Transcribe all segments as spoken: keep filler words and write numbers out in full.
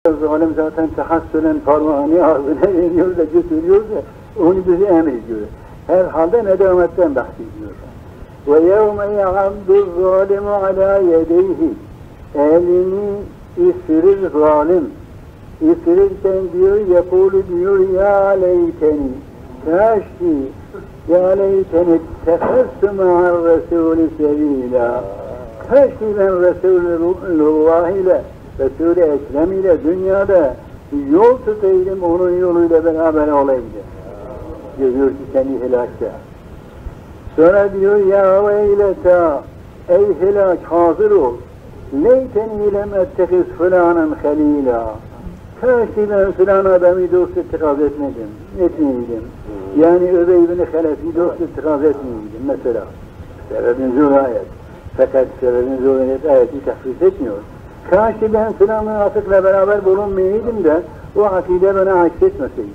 Zalim zaten tahassülen parmağını ağzına veriyor da götürüyor da onu bize emrediyor. Herhalde nedametten bahsediyor. وَيَوْمَ يَعَبْدُ الظَّالِمُ عَلَى يَدَيْهِ Elini ısırır zalim. Isırırken diyor, يَقُولُ diyor, يَا لَيْتَنِي Kaşki, يَا لَيْتَنِي اتَّخَذْتُ مَعَ الرَّسُولِ سَب۪يلًا Kaşki ben Resulullah ile Resul-i Ekrem ile dünyada yol tutayım, onun yoluyla beraber olayım diyor. Görüyor ki seni helakta. Sonra diyor ya veyleta, ey helak hazır ol. Leyteni lem ettekiz fılanen halila. Kaşki ben filan adamı dost ittikaz etmedim, etmeydim. Yani Übey ibn Halef'i dost ittikaz etmeydim mesela. Sebebin zor ayet. Fakat sebebin zor ayeti tahsis etmiyor. Kaşki ben filan münafıkla beraber bulunmayaydım da o akide bana aksetmeseydim.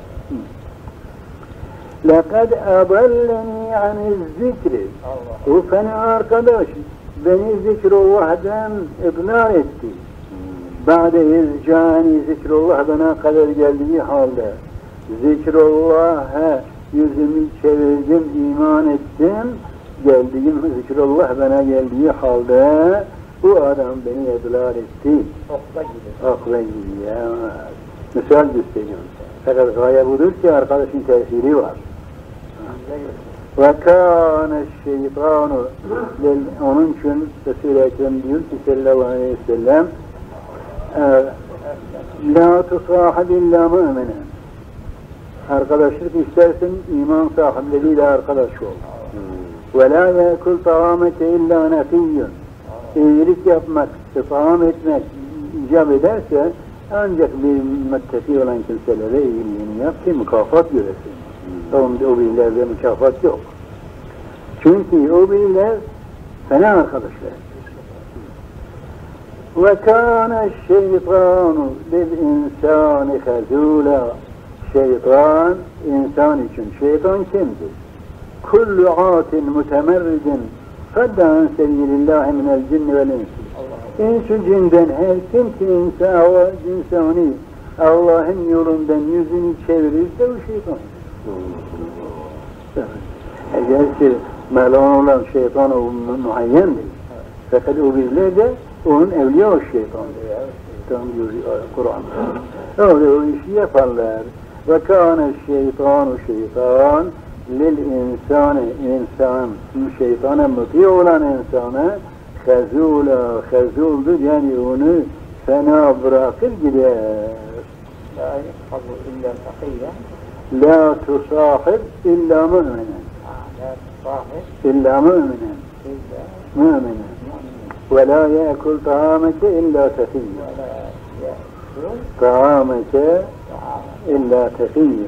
لَقَدْ اَضَلَّنِي عَنِ الذِّكْرِ O fena arkadaş beni zikrullah'dan ibnar etti. Ba'de izcani zikrullah bana kadar geldiği halde zikrullah'a yüzümü çevirdim, iman ettim. Geldiğim zikrullah bana geldiği halde bu adam beni idlar etti. Okla gibi. Okla gibi ya. Misal gösteriyorum. Fakat gaye budur ki arkadaşın tesiri var. Ve kâne şeytanu onun için Resul-i Ekrem diyor ki sallallahu aleyhi ve sellem la tusahib illa mu'minen arkadaşlık istersen iman sahipleriyle arkadaş ol. Ve la yekul ta'amete illa nefiyyun iyilik yapmak, istihdam etmek icap ederse ancak bir müttaki olan kimselere iyiliğini yap ki mükafat göresin. Hmm. O birilerde mükafat yok. Çünkü o biriler fena arkadaşlar. Ve kâne şeytanu lil insâni khazûlâ Şeytan, insan için. Şeytan kimdir? Kullu âtin mütemerridin feddan seyyidillâhi minel cinni vel insi. İnsu cinden her kim ki insa, insani Allah'ın yolundan yüzünü çevirirse o şeytan. Eğer ki melun olan şeytan o muayyendir. Fakat o birileri de onun evliya o şeytandır. Tam diyor Kur'an'da. Öyle o işi yaparlar. Ve kâne şeytanu şeytan lil insani insan şeytana muti olan insana khazûla khazûldur yani onu fena bırakır gider. La yahfazu illa takiyya. La tusahib illa mu'minen. La tusahib illa mu'minen. Mu'minen. Ve la ye'kul ta'ameke illa takiyya. Ta'ameke illa takiyya.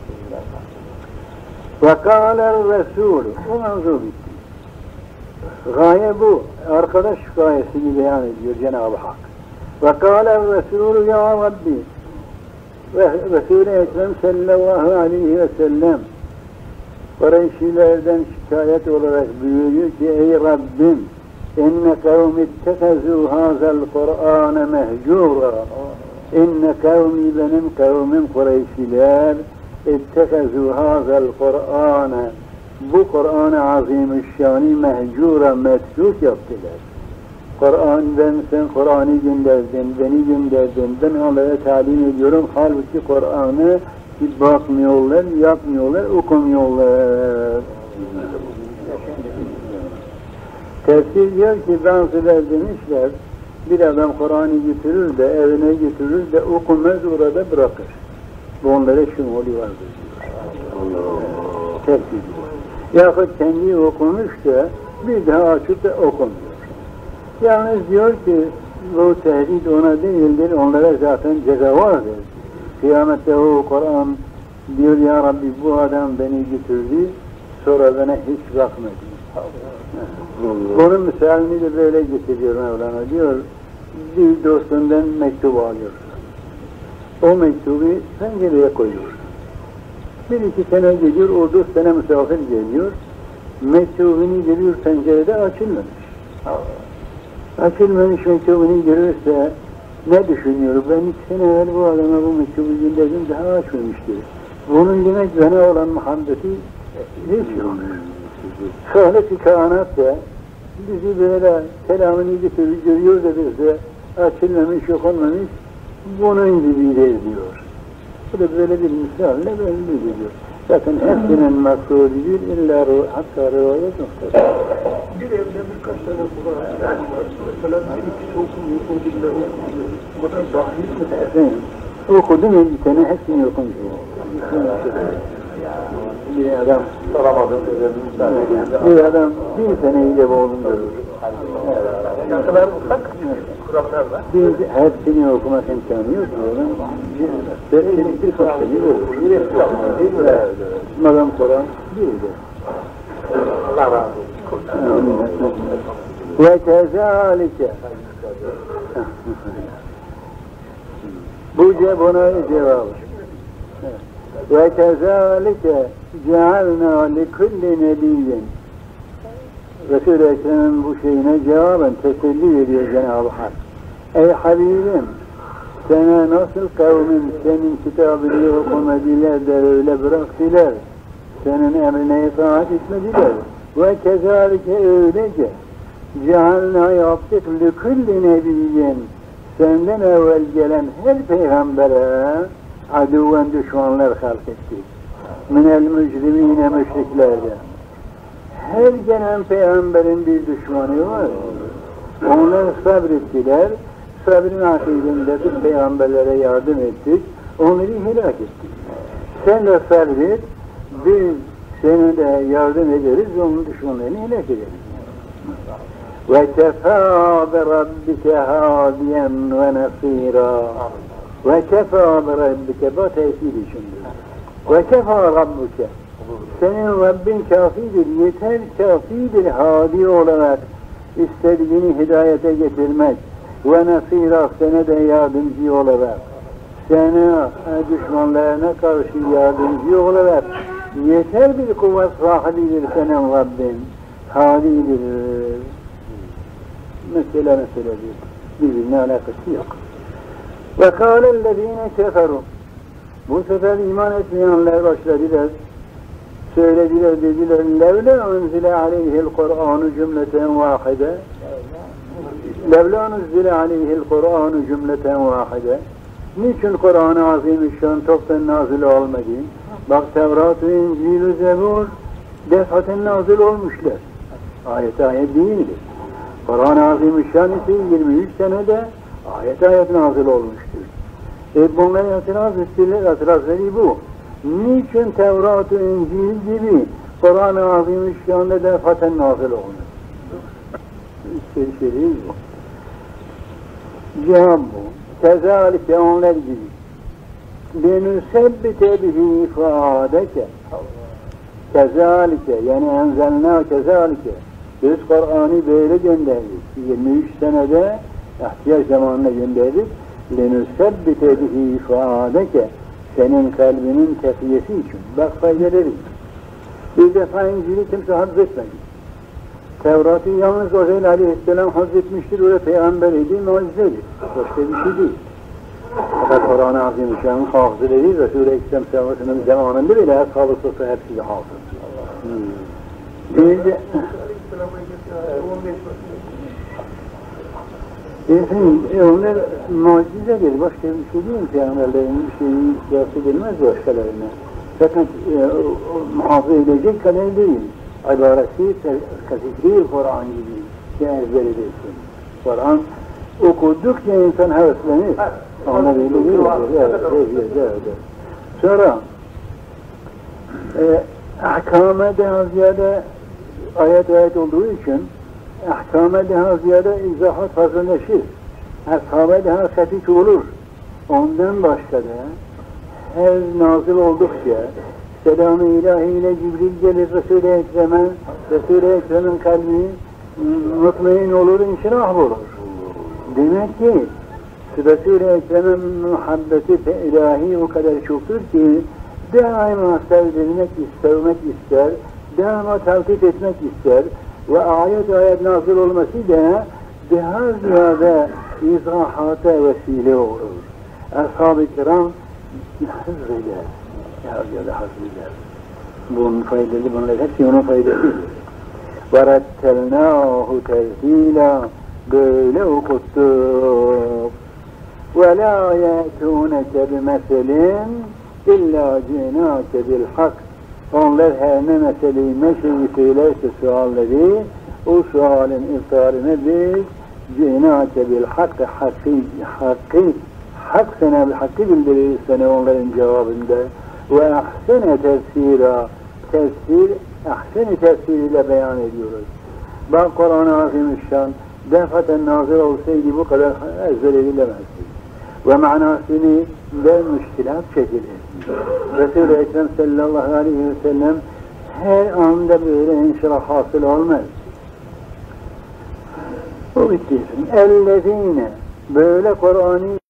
Ve kâler Resulü. O mevzu bitti. Gaye bu. Arkadaş gayesini beyan ediyor Cenab-ı Hak. Ve kâler Resulü ya Rabbi. Ve Resul-i Ekrem sallallahu aleyhi ve sellem Kureyşilerden şikayet olarak buyuruyor ki ey Rabbim inne kavmi ittekazû hâzel Kur'âne mehcûrâ inne kavmi benim kavmim Kureyşiler ittekazû hâzel Kur'âne bu Kur'an-ı Azimüşşân'i mehcûra metruk yaptılar. Kur'an'dan sen Kur'an'ı gönderdin, beni gönderdin, ben onlara talim ediyorum. Halbuki Kur'an'ı bakmıyorlar, yapmıyorlar, okumuyorlar. Tefsir diyor ki bazılar demişler, bir adam Kur'an'ı götürür de, evine götürür de okumaz orada bırakır. Bu onlara şumuli vardır diyor. Tefsir diyor. Yahut kendi okumuş da bir daha açıp da okumuyor. Yalnız diyor ki bu tehdit ona değildir, onlara zaten ceza vardır. Kıyamette o Kur'an diyor ya Rabbi bu adam beni götürdü, sonra bana hiç bakmadı. Bunun misalini de böyle getiriyor Mevlana diyor, bir dostundan mektup alıyor. O mektubu pencereye koyuyor. Bir iki sene geliyor, o dost sana misafir geliyor, mektubunu görüyor pencerede açılmamış. Açılmamış mektubunu görürse Ne düşünüyorum? Ben iki sene evvel bu adama bu mektubu gönderdim, daha açmamıştı. Bunun demek bana olan muhabbeti hiç yok. Şöyle kainat da bizi böyle kelamını getirip görüyor da bize açılmamış, yok olmamış, bunun gibidir diyor. Bu da böyle bir misalle belli diyor. Zaten hepsinin maksudidir, illa hatta rivayet noktası. Bir evde birkaç tane Kur'an var. Mesela bir ikisi okumuyor, o dille okumuyor. Bu da dahil mi? Efendim, okudum elli sene, hepsini okumuyor. Bir adam, Soramadım. bir adam bir seneyle boğulun görür. Yasalar ufak, kurallarla. Bir, hepsini okumak imkanı yok. Hepsini bir sene olur. Madem Kur'an bir de. Allah razı olsun. Ve kezalike. Bu buna cevap. Ve kezalike cealna likulli nebiyyin. Resul-i Ekrem'in bu şeyine cevaben teselli veriyor Cenab-ı Hak. Ey Habibim, sana nasıl kavmin senin kitabını okumadılar da öyle bıraktılar, senin emrine itaat etmediler. Ve kezalike öylece cealna yaptık likulli nebiyyin, senden evvel gelen her peygambere aduven düşmanlar halk ettik. Minel mücrimine müşriklerden. Her gelen peygamberin bir düşmanı var. Onlar sabrettiler. Sabrın akibinde biz peygamberlere yardım ettik. Onları helak ettik. Sen de sabret. Biz seni de yardım ederiz. Onun düşmanlarını helak ederiz. Ve kefâ bi rabbike hâdiyen ve nasîrâ. Ve kefâ bi rabbike. Bu tesir içindir. Ve kefâ rabbuke. Senin Rabbin kafidir, yeter kafidir hadi olarak istediğini hidayete getirmek ve nasîrâ sana da yardımcı olarak, sana düşmanlarına karşı yardımcı olarak yeter bir kuvvet sahibidir senin Rabbin, hadidir. Mesela meseledir, birbirine alakası yok. Ve kâlellezîne keferu. Bu sefer iman etmeyenler başladılar. Söylediler, dediler, levla unzile aleyhil Kur'anu cümleten vahide. Levla unzile aleyhil Kur'anu cümleten vahide. Niçin Kur'an-ı Azimüşşan toptan nazil olmadı? Bak Tevrat-ı İncil-i Zebur defaten nazil olmuşlar. Ayet ayet değildir. Kur'an-ı Azimüşşan ise yirmi üç senede ayet ayet nazil olmuştur. E bunların itiraz ettiler, itirazları bu. Niçin Tevrat-ı İncil gibi Kur'an-ı Azimüşşan'da defaten nazil olmuş? İşte şey değil bu. Cevap bu. Kezalike onlar gibi. لِنُسَبِّتَ بِهِ فَعَادَكَ Kezalike yani enzelna kezalike. Biz Kur'an'ı böyle gönderdik. yirmi üç senede ihtiyaç zamanına gönderdik. لِنُسَبِّتَ بِهِ فَعَادَكَ Senin kalbinin tefiyesi için. Bak faydeleri. Bir defa İncil'i kimse hazretmedi. Tevrat'ı yalnız Azrail Aleyhisselam hazretmiştir. Öyle peygamber idi, mucizedir. Başka bir şey değil. Fakat Kur'an-ı Azimüşşan'ın hafızaları Resul-i Ekrem sallallahu aleyhi ve sellem zamanında bile Ashab-ı Sıfı hepsi de hafız. Bir de Efendim, e, onlar mucizedir, başka bir şey değil mi? Peygamberlerin bir şeyi kıyas edilmez başkalarına. Zaten e, muhafaza edecek kadar değil. İbaresi kasıt değil Kur'an gibi ki ezber edilsin. Kur'an okudukça insan heveslenir. Ona böyle değil. Evet, evet, evet. Sonra e, ahkâme daha ziyade ayet ayet olduğu için ahkâme daha ziyade izahat fazlalaşır. Ahkâme daha hafif olur. Ondan başka da her nazil oldukça selam-ı ilahiyle Cibril gelir Resul-i Ekrem'e, Resul-i Ekrem'in kalbi mutmain olur, inşirah olur. Demek ki Resul-i Ekrem'in muhabbeti ilahi o kadar çoktur ki daima sevdirmek, sevmek ister, daima takip etmek ister ve ayet ayet nazil olması da daha ziyade izahata vesile olur. Ashab-ı kiram hızreder. Ya da hazreder. Bunun faydalı, bunlar hepsi onun faydasıdır. وَرَتَّلْنَاهُ تَرْتِيلًا böyle okuttuk. وَلَا يَأْتُونَكَ بِمَثَلٍ اِلَّا جِئْنَاكَ بِالْحَقِّ Onlar her ne meseleyi, ne şeyi söylerse sualleri, o sualin iftarine biz جِئْنَاكَ بِالْحَقِّ hakkı, hakkı, hak sana bir hakkı bildiririz sana onların cevabında. Ve ahsene tefsira, tefsir, ahseni tefsiriyle beyan ediyoruz. Bak Kur'an-ı Azimüşşan defaten nazır olsaydı bu kadar ezber edilemezdi. Ve manasını ve müşkilat çekilir. Resul-i Ekrem sallallahu aleyhi ve sellem her anda böyle inşirah hasıl olmaz. O bitti. Ellezine böyle Kur'an'ı